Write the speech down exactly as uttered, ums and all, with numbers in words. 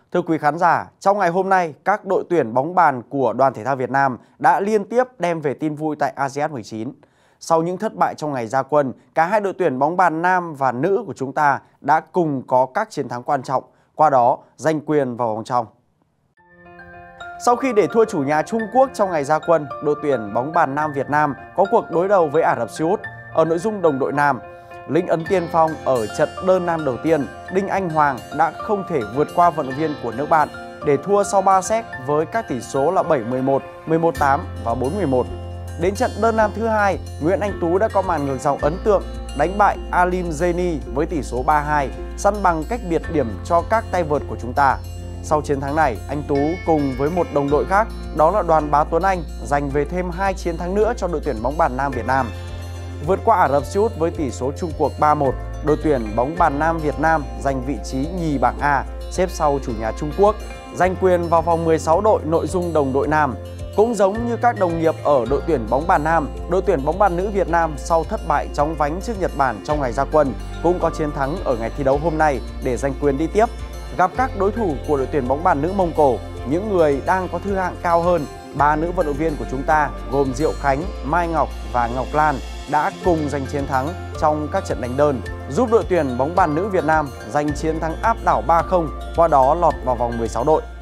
Thưa quý khán giả, trong ngày hôm nay, các đội tuyển bóng bàn của Đoàn Thể thao Việt Nam đã liên tiếp đem về tin vui tại a si an mười chín. Sau những thất bại trong ngày ra quân, cả hai đội tuyển bóng bàn nam và nữ của chúng ta đã cùng có các chiến thắng quan trọng, qua đó giành quyền vào vòng trong. Sau khi để thua chủ nhà Trung Quốc trong ngày ra quân, đội tuyển bóng bàn nam Việt Nam có cuộc đối đầu với Ả Rập Xê Út ở nội dung đồng đội nam. Lĩnh ấn tiên phong ở trận đơn nam đầu tiên, Đinh Anh Hoàng đã không thể vượt qua vận động viên của nước bạn để thua sau ba set với các tỷ số là bảy mười một, mười một tám và bốn mười một. Đến trận đơn nam thứ hai, Nguyễn Anh Tú đã có màn ngược dòng ấn tượng đánh bại Alim Zeni với tỷ số ba hai, săn bằng cách biệt điểm cho các tay vợt của chúng ta. Sau chiến thắng này, anh Tú cùng với một đồng đội khác, đó là Đoàn Bá Tuấn Anh, giành về thêm hai chiến thắng nữa cho đội tuyển bóng bàn nam Việt Nam. Vượt qua Ả Rập Xê Út với tỷ số chung cuộc ba một, đội tuyển bóng bàn nam Việt Nam giành vị trí nhì bảng A, xếp sau chủ nhà Trung Quốc, giành quyền vào vòng mười sáu đội nội dung đồng đội nam. Cũng giống như các đồng nghiệp ở đội tuyển bóng bàn nam, đội tuyển bóng bàn nữ Việt Nam sau thất bại chóng vánh trước Nhật Bản trong ngày ra quân cũng có chiến thắng ở ngày thi đấu hôm nay để giành quyền đi tiếp. Gặp các đối thủ của đội tuyển bóng bàn nữ Mông Cổ, những người đang có thứ hạng cao hơn, ba nữ vận động viên của chúng ta gồm Diệu Khánh, Mai Ngọc và Ngọc Lan đã cùng giành chiến thắng trong các trận đánh đơn, giúp đội tuyển bóng bàn nữ Việt Nam giành chiến thắng áp đảo ba không, qua đó lọt vào vòng mười sáu đội.